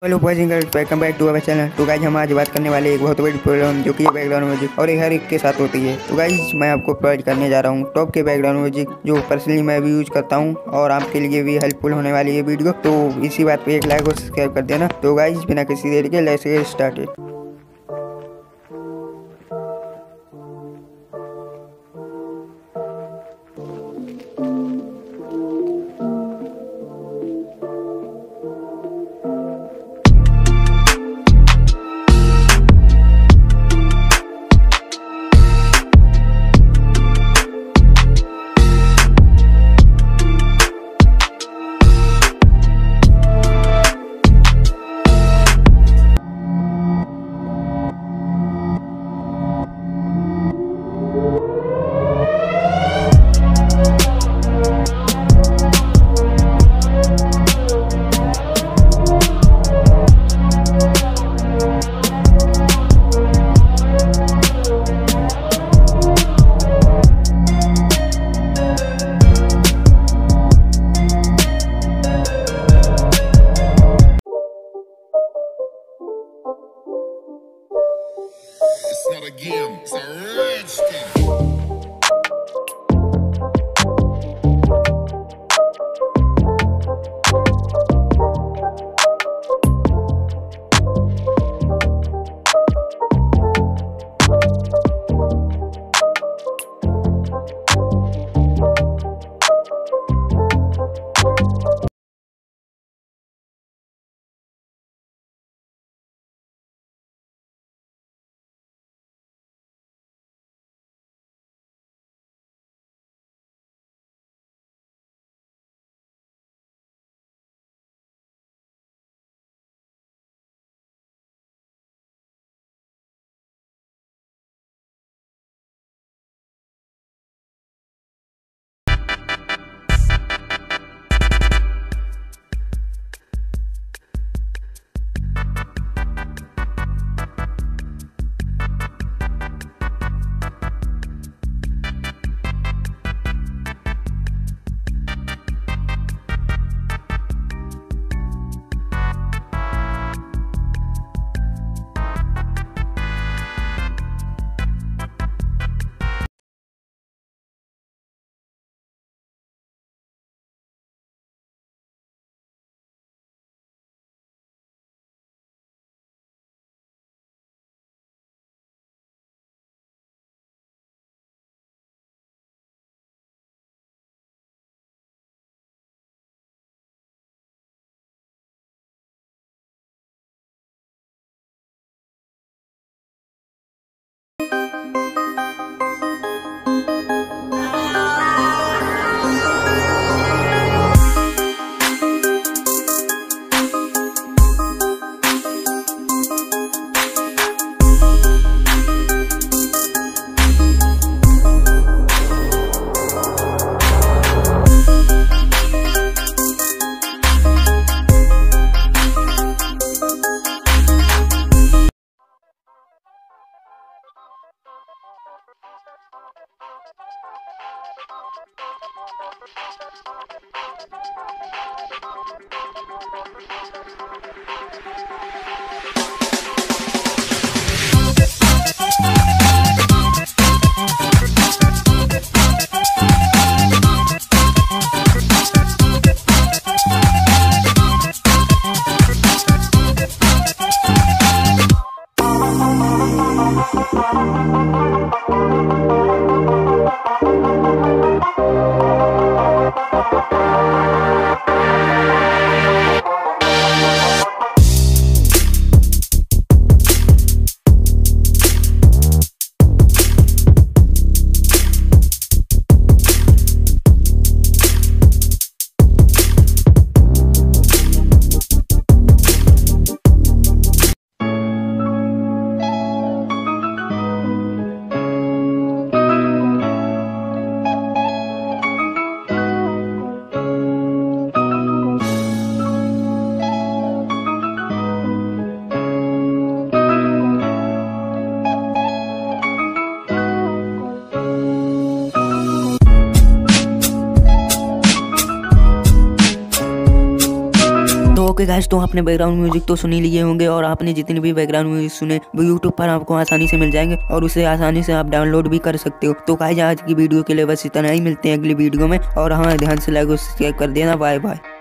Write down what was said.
Hello boys and girls, welcome back to our channel. तो guys हम आज बात करने वाले एक बहुत बड़ी प्रॉब्लम जो कि ये बैकग्राउंड म्यूजिक और ये हर एक के साथ होती है। तो गाइज मैं आपको प्रोवाइड करने जा रहा हूँ टॉप के बैकग्राउंड म्यूजिक जो पर्सनली मैं भी यूज करता हूँ और आपके लिए भी हेल्पफुल होने वाली है वीडियो। तो इसी बात पे एक लाइक और सब्सक्राइब कर देना। तो गाइज बिना किसी देर के let's get started. It's not a game, it's a rich thing. Okay guys, तो आपने बैकग्राउंड म्यूजिक तो सुन ही लिए होंगे और आपने जितने भी बैकग्राउंड म्यूजिक सुने वो यूट्यूब पर आपको आसानी से मिल जाएंगे और उसे आसानी से आप डाउनलोड भी कर सकते हो। तो गाइस आज की वीडियो के लिए बस इतना ही, मिलते हैं अगली वीडियो में और हाँ ध्यान से लाइक और सब्सक्राइब कर देना। Bye bye.